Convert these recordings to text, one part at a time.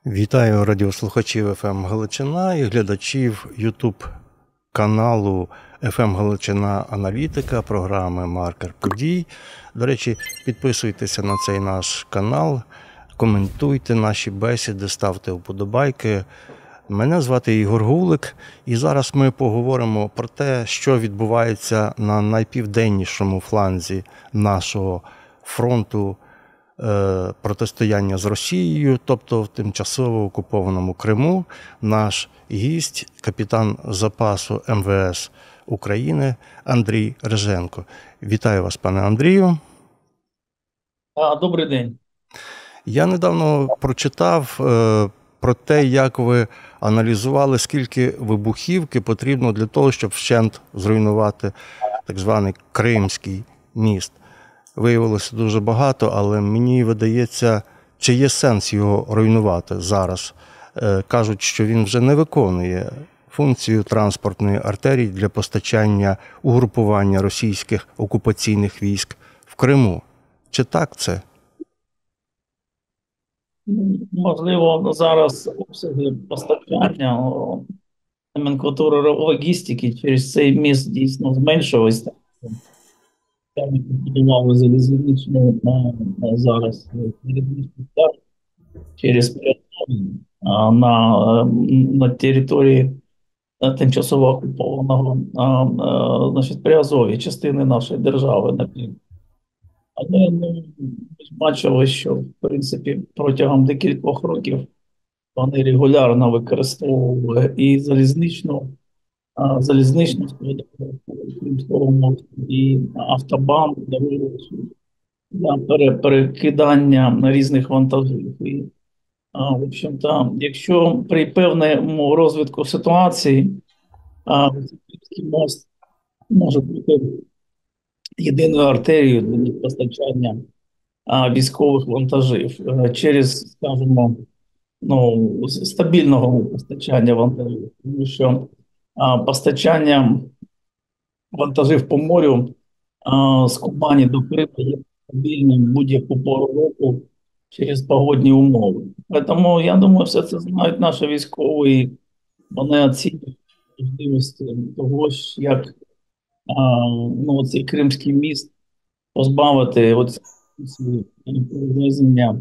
Вітаю радіослухачів ФМ Галичина і глядачів YouTube каналу ФМ Галичина Аналітика, програми «Маркер подій». До речі, підписуйтеся на цей наш канал, коментуйте наші бесіди, ставте вподобайки. Мене звати Ігор Гулик, і зараз ми поговоримо про те, що відбувається на найпівденнішому фланзі нашого фронту протистояння з Росією, тобто в тимчасово окупованому Криму. Наш гість, капітан запасу МВС України Андрій Риженко. Вітаю вас, пане Андрію. Добрий день. Я недавно прочитав про те, як ви аналізували, скільки вибухівки потрібно для того, щоб вщент зруйнувати так званий Кримський міст. Виявилося дуже багато, але мені видається, чи є сенс його руйнувати зараз. Кажуть, що він вже не виконує функцію транспортної артерії для постачання угрупування російських окупаційних військ в Криму. Чи так це? Можливо, зараз обсяги постачання номенклатури логістики через цей міст дійсно зменшились. Ми побудували залізничну зараз через Приазов'я на території тимчасово окупованого Приазов'я, частини нашої держави на півдні. Але ми бачили, що в принципі протягом декількох років вони регулярно використовували і залізничну складову Кримського мосту, і автобан для перекидання різних вантажів. І, в общем-то, якщо при певному розвитку ситуації Кримський мост може бути єдиною артерією для постачання військових вантажів через, скажімо, стабільного постачання вантажів, тому що постачання вантажів по морю з Кубані до Криму є стабільним будь-яку пору року через погодні умови. Тому, я думаю, все це знають наші військові, вони оцінюють можливості того, як цей Кримський міст позбавити перевезення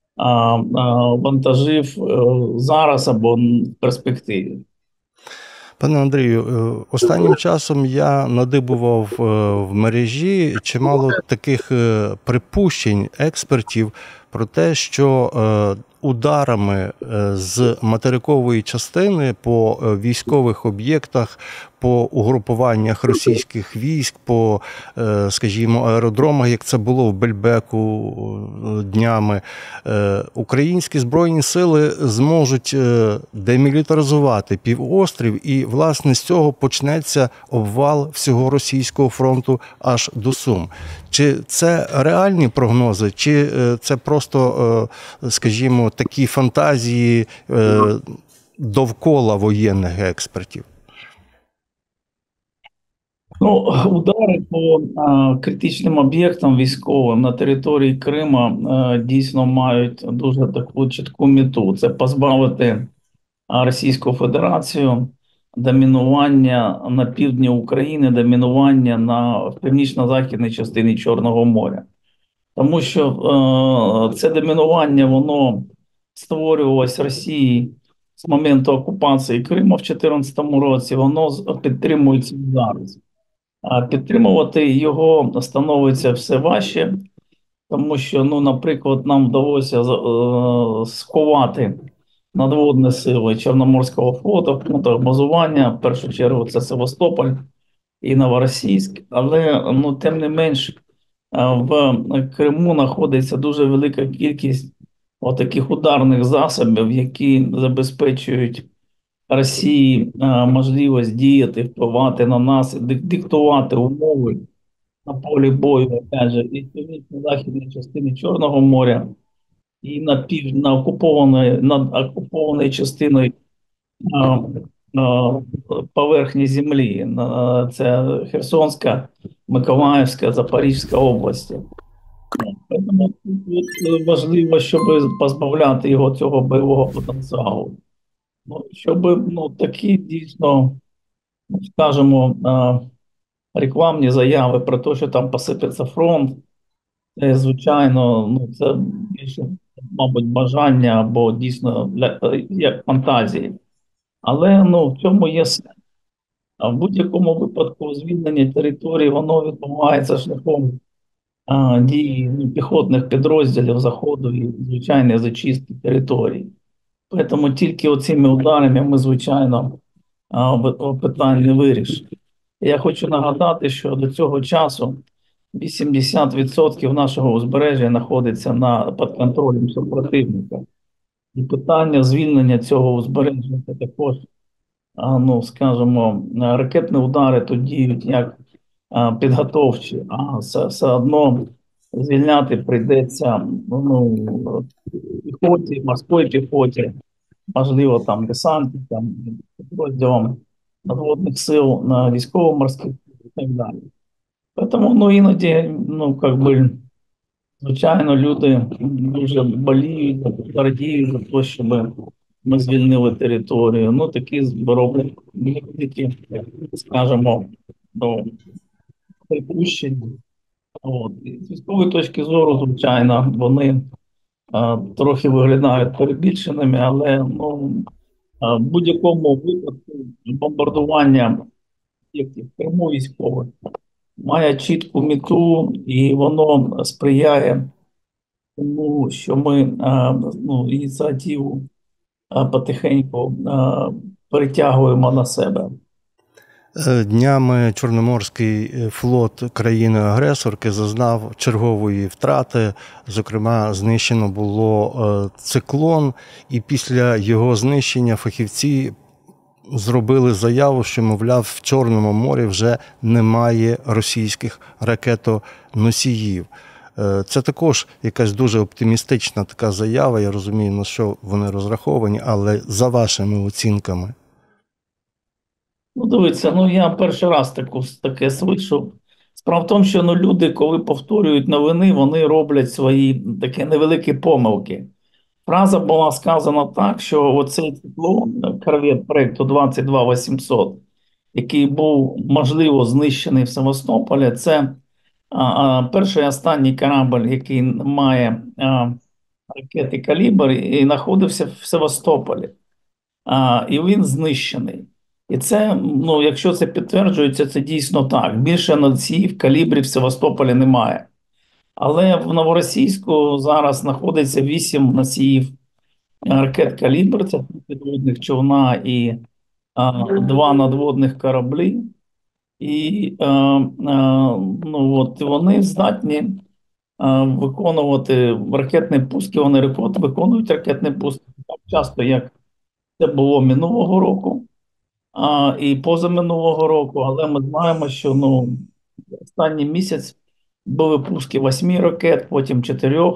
вантажів зараз або в перспективі. Пане Андрію, останнім часом я надибував в мережі чимало таких припущень експертів про те, що ударами з материкової частини по військових об'єктах, по угрупуваннях російських військ, по, скажімо, аеродромах, як це було в Бельбеку днями, українські Збройні сили зможуть демілітаризувати півострів, і, власне, з цього почнеться обвал всього російського фронту аж до Сум. Чи це реальні прогнози, чи це просто, скажімо, такі фантазії довкола воєнних експертів? Удари по критичним об'єктам військовим на території Крима дійсно мають дуже таку чітку мету. Це позбавити Російську Федерацію домінування на півдні України, домінування на північно-західній частині Чорного моря. Тому що це домінування, воно створювалось Росії з моменту окупації Криму в 2014 році, воно підтримується зараз. А підтримувати його становиться все важче, тому що, наприклад, нам вдалося сховати надводні сили Чорноморського флоту в пунктах базування. В першу чергу це Севастополь і Новоросійськ. Але, тим не менш, в Криму знаходиться дуже велика кількість таких ударних засобів, які забезпечують Росії можливість діяти, впливати на нас, диктувати умови на полі бою, опять же, і в північно-західній частині Чорного моря, і на окупованій частиною поверхні землі. Це Херсонська, Миколаївська, Запорізька області. Тому тут важливо, щоб позбавляти його цього бойового потенціалу. Ну, щоб такі дійсно, скажімо, рекламні заяви про те, що там посипеться фронт, це, звичайно, це більше, мабуть, бажання або дійсно як фантазії. Але в цьому є сенс. А в будь-якому випадку звільнення території воно відбувається шляхом дії піхотних підрозділів заходу і звичайної зачистки території. Тому тільки оцими ударами ми, звичайно, питань не вирішимо. Я хочу нагадати, що до цього часу 80% нашого узбережжя знаходиться під контролем супротивника. І питання звільнення цього узбережжя це також, скажімо, ракетні удари тут діють як підготовчі, а все одно звільняти прийдеться піхоті, морської піхоті, можливо, там десантникам, підрозділам надводних сил на військово-морських і так далі. Тому іноді, как би, звичайно, люди дуже боліють, радіють за те, щоб ми звільнили територію. Такі роблять великі, скажімо, припущення. І з військової точки зору, звичайно, вони трохи виглядають перебільшеними, але в будь-якому випадку бомбардування об'єктів в Криму військових має чітку мету, і воно сприяє тому, що ми ініціативу потихеньку перетягуємо на себе. Днями Чорноморський флот країни-агресорки зазнав чергової втрати. Зокрема, знищено було циклон, і після його знищення фахівці зробили заяву, що, мовляв, в Чорному морі вже немає російських ракетоносіїв. Це також якась дуже оптимістична така заява. Я розумію, на що вони розраховані, але за вашими оцінками. Дивіться, я перший раз таке слышу. Справа в тому, що люди, коли повторюють новини, вони роблять свої такі невеликі помилки. Фраза була сказана так, що оцей циклон, корвет проєкту 22800, який був, можливо, знищений в Севастополі, це перший і останній корабль, який має ракети «Калібр» і знаходився в Севастополі. І він знищений. І це, якщо це підтверджується, це дійсно так. Більше носіїв «Калібрів» в Севастополі немає. Але в Новоросійську зараз знаходиться 8 носіїв ракет «Калібр», це 3 підводних човна і 2 надводних кораблі. І вони здатні виконувати ракетні пуски, вони виконують ракетні пуски так часто, як це було минулого року і позаминулого року, але ми знаємо, що останній місяць були пуски 8 ракет, потім 4.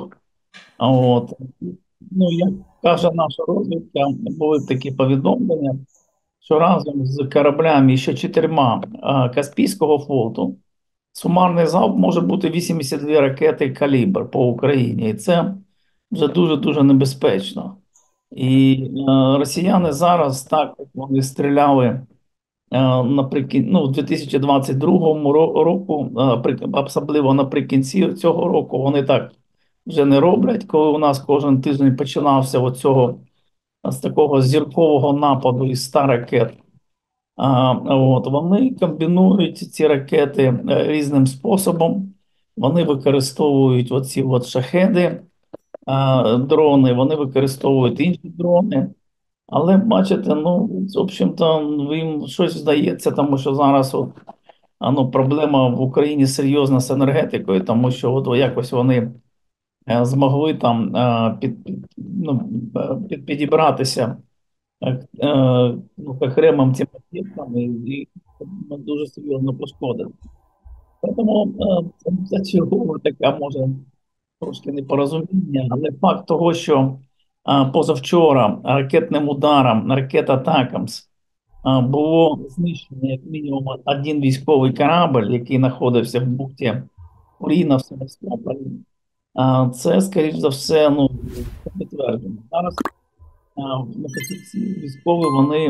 Як каже наша розвідка, були такі повідомлення, що разом з кораблями і ще 4 Каспійського флоту сумарний залп може бути 82 ракети «Калібр» по Україні. І це вже дуже-дуже небезпечно. І росіяни зараз так, як вони стріляли у 2022 року, особливо наприкінці цього року, вони так вже не роблять, коли у нас кожен тиждень починався з такого зіркового нападу із 100 ракет. Вони комбінують ці ракети різним способом. Вони використовують оці шахеди, дрони, вони використовують інші дрони. Але бачите, в общем-то, їм щось здається, тому що зараз проблема в Україні серйозна з енергетикою, тому що якось вони змогли там підібратися к окремим цим об'єктам і дуже серйозно пошкодили. Тому це чергова така може трошки непорозуміння, але факт того, що позавчора ракетним ударом, ракет-атакамс було знищено як мінімум один військовий корабль, який знаходився в бухті Оріна в Севастополі. Це, скоріш за все, ну, підтверджено. Зараз фахівці військові, вони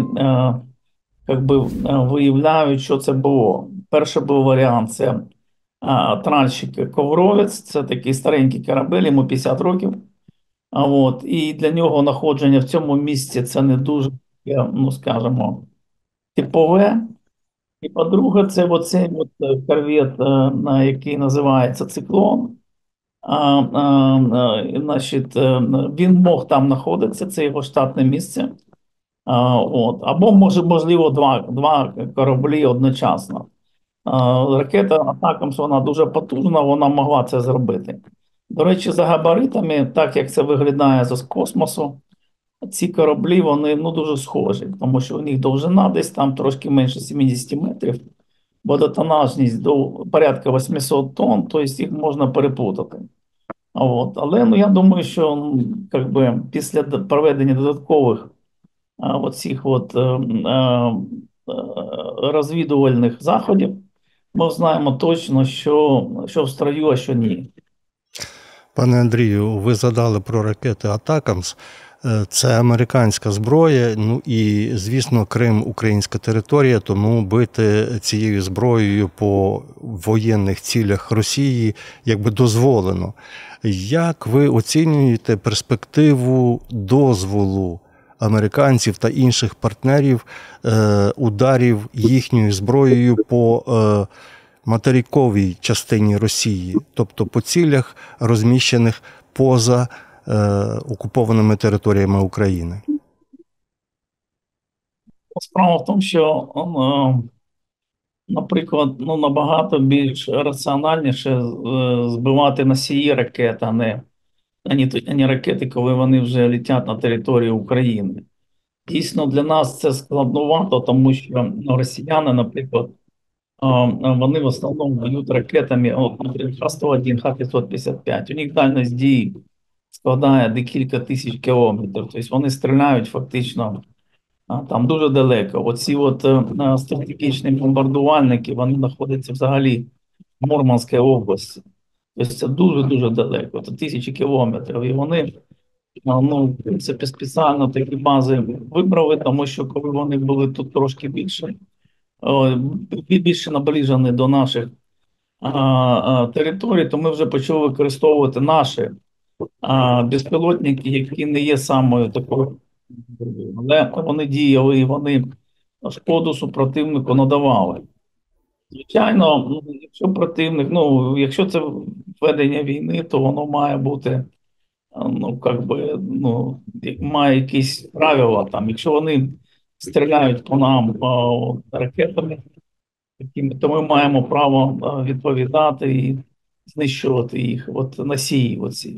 виявляють, що це було. Перший був варіант це тральщик Ковровець, це такий старенький корабель, йому 50 років. І для нього знаходження в цьому місці це не дуже, ну скажімо, типове. І по-друге, це оцей корвет, який називається Циклон. Він мог там знаходитися, це його штатне місце. Або можливо два кораблі одночасно. Ракета Атакамс, вона дуже потужна, вона могла це зробити. До речі, за габаритами, так як це виглядає з космосу, ці кораблі вони ну, дуже схожі, тому що у них довжина десь там трошки менше 70 метрів, водотонажність до порядка 800 тонн, тобто їх можна переплутати. Але ну, я думаю, що після проведення додаткових розвідувальних заходів ми знаємо точно, що в строю, а що ні. Пане Андрію, ви згадали про ракети Атакамс. Це американська зброя, ну і, звісно, Крим – українська територія, тому бити цією зброєю по воєнних цілях Росії якби дозволено. Як ви оцінюєте перспективу дозволу американців та інших партнерів ударів їхньою зброєю по материковій частині Росії, тобто по цілях, розміщених поза окупованими територіями України? Справа в тому, що, наприклад, ну, набагато більш раціональніше збивати носії ракет, а не ракети, коли вони вже летять на територію України. Дійсно, для нас це складновато, тому що росіяни, наприклад, вони в основному б'ють ракетами, наприклад, Х-101, Х-555. У них дальність дії складає декілька тисяч кілометрів. Тобто вони стріляють фактично там дуже далеко. Оці стратегічні бомбардувальники, вони знаходяться взагалі в Мурманській області. Тобто це дуже-дуже далеко, це тисячі кілометрів. І вони, ну, в принципі, спеціально такі бази вибрали, тому що коли вони були тут трошки більше наближені до наших територій, то ми вже почали використовувати наші безпілотники, які не є самою такою, але вони діяли і вони шкоду супротивнику надавали. Звичайно, якщо противник, ну, якщо це ведення війни, то воно має бути, має якісь правила там. Якщо вони стріляють по нам ракетами, то ми маємо право відповідати і знищувати їх, носії оці.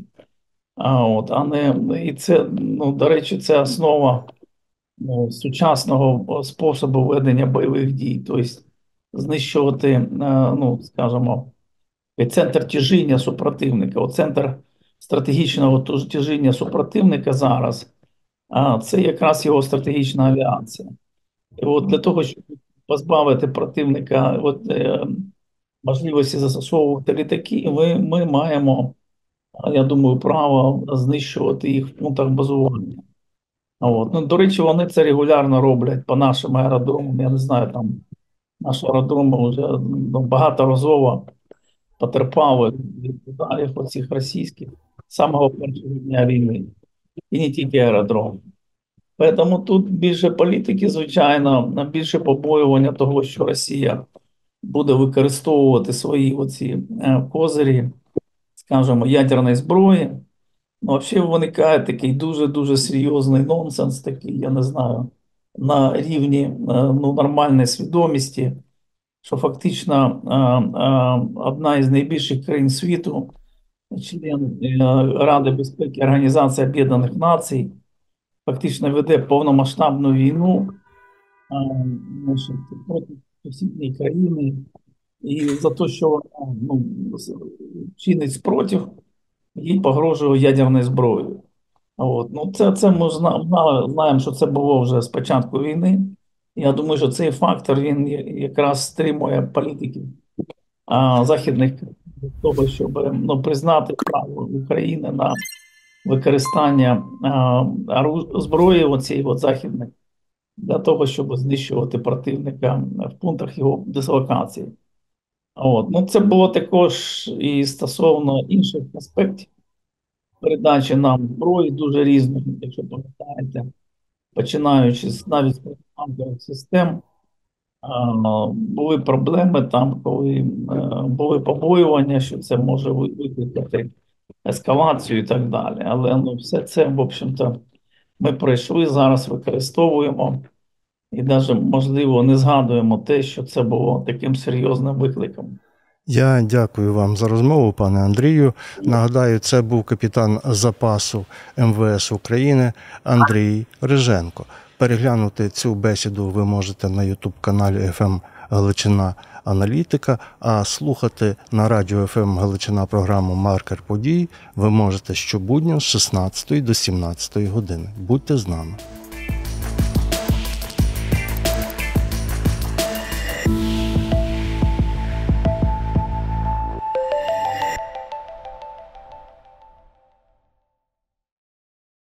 І це, ну, до речі, це основа сучасного способу ведення бойових дій, тобто знищувати, ну, скажімо, центр тяжіння супротивника. Центр стратегічного тяжіння супротивника зараз, це якраз його стратегічна авіація. І для того, щоб позбавити противника можливості застосовувати літаки, ми маємо, я думаю, право знищувати їх в пунктах базування. Ну, до речі, вони це регулярно роблять по нашим аеродромам. Я не знаю, там наш аеродром вже багаторазово потерпали від ударів оцих російських з самого першого дня війни. І не тільки аеродром. Тому тут більше політики, звичайно, більше побоювання того, що Росія буде використовувати свої козирі, скажімо, ядерної зброї. Ну, взагалі виникає такий дуже-дуже серйозний нонсенс, такий, я не знаю, на рівні нормальної свідомості, що фактично одна із найбільших країн світу, член Ради безпеки Організації Об'єднаних Націй, фактично веде повномасштабну війну проти сусідньої країни, і за те, що вона чинить спротив, їй погрожує ядерною зброєю. Це ми знаємо, що це було вже з початку війни. Я думаю, що цей фактор він якраз стримує політики західних для того, щоб признати право України на використання зброї оцієї західної для того, щоб знищувати противника в пунктах його дислокації. Це було також і стосовно інших аспектів передачі нам зброї дуже різних, якщо пам'ятаєте, починаючи навіть з протитанкових систем, були проблеми там, коли були побоювання, що це може викликати ескалацію і так далі. Але все це, в общем-то, ми пройшли, зараз використовуємо і навіть, можливо, не згадуємо те, що це було таким серйозним викликом. Я дякую вам за розмову, пане Андрію. Нагадаю, це був капітан запасу МВС України Андрій Риженко. Переглянути цю бесіду ви можете на YouTube-каналі ФМ Галичина Аналітика, а слухати на радіо ФМ Галичина програму «Маркер подій» ви можете щобудня з 16 до 17 години. Будьте з нами.